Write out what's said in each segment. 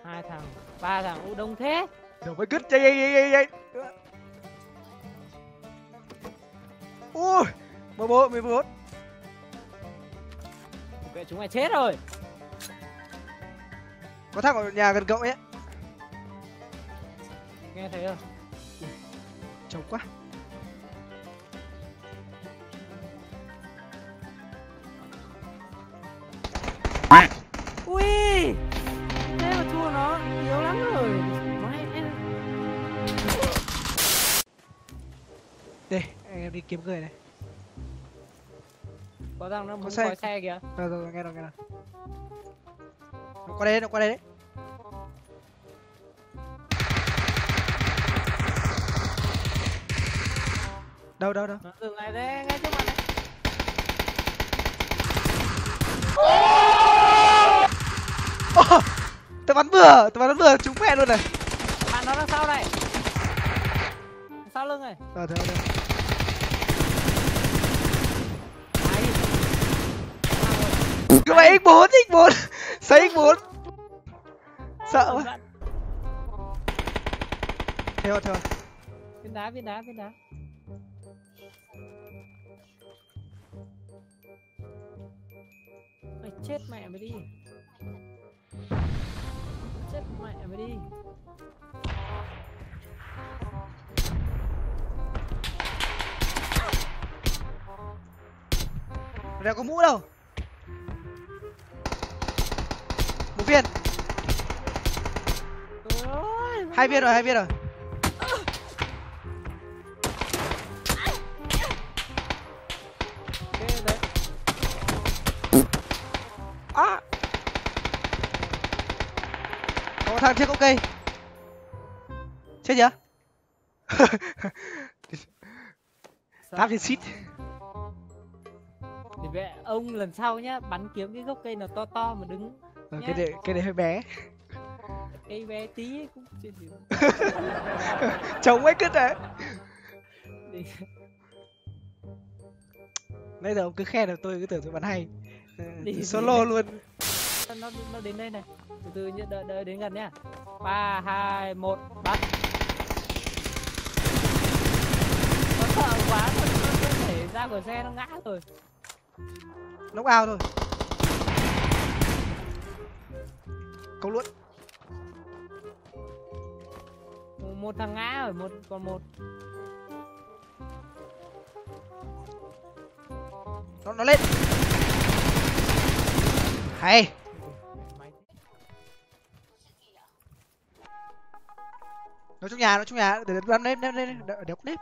Hai thằng, ba thằng, u đông thế. Rồi mới cứt chạy. Ui, 11. Vậy chúng mày chết rồi. Có thằng ở nhà gần cậu ấy. Nghe thấy không? Trống quá. Ui, thế mà thua nó yếu lắm rồi. Mày em. Đây, em đi kiếm người này. Có thằng nó muốn xe. coi xe kìa. Rồi, nghe rồi. Nó qua đây đấy. Đâu. Nó dừng lại đây, ngay trước mặt đấy. Tao bắn vừa, trúng mẹ luôn này. Bạn nó đằng sau này. Sau lưng này. Rồi. Cứ mày X4. Xây X4. Sợ quá. Theo. Viên đá. Mày chết mẹ mày đi. Chết mẹ mày đi. Đéo có mũ đâu. Một viên. Ôi, Hai viên rồi. ok đấy. À. Có thằng trên gốc cây. Chết chưa? Táp trên xít. Thì vậy ông lần sau nhá, bắn kiếm cái gốc cây nào to mà đứng. Cái này hơi bé. Cây bé tí ấy cũng chưa được. Chống ấy cứt đấy. Đi. Nãy giờ ông cứ khen là tôi cứ tưởng tôi bắn hay. Đi. Solo luôn. Nó đến đây này. Từ từ đợi đến gần nhá. 3 2 1 bắt. Nó sợ quá rồi, nó thể ra khỏi xe nó ngã rồi. Knock out thôi. Câu luôn. Một thằng ngã rồi, còn một. Nó lên. Hay. Nó trong nhà để bắn nếp đéo nếp.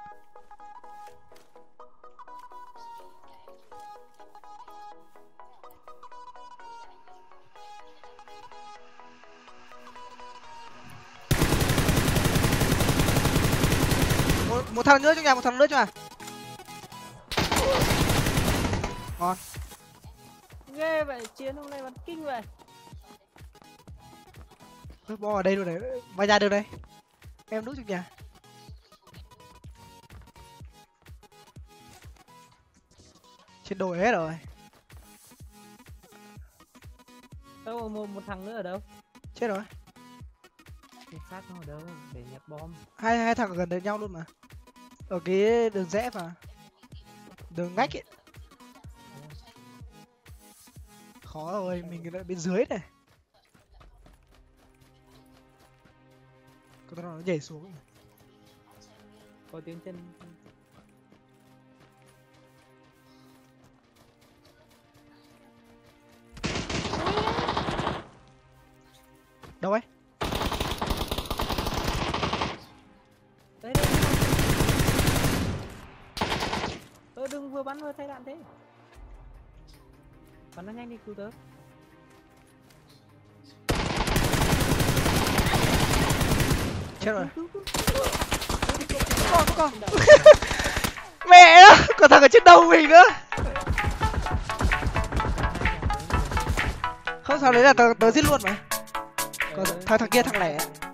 Một thằng nữa trong nhà, ngon. Ghê vậy, chiến hôm nay bắn kinh vậy. Bo ở đây luôn này, vào nhà được đây. Em núp trong nhà. Trên đồi hết rồi. Đâu một thằng nữa ở đâu? Chết rồi. Thì xác nó ở đâu để nhặt bom. Hai thằng ở gần đến nhau luôn mà. Ở cái đường rẽ mà. Đường ngách ấy. Khó rồi, mình ở bên dưới này. Có thằng nó nhảy xuống. Có tiếng chân. Đâu ấy? Đây. Đừng vừa bắn vừa thay đạn thế. Bắn nó nhanh đi cứu tớ. Chết rồi. Con. Mẹ nó, có thằng ở trên đầu mình nữa. Không sao, đấy là tớ giết luôn mà. Còn thằng kia thằng lẻ.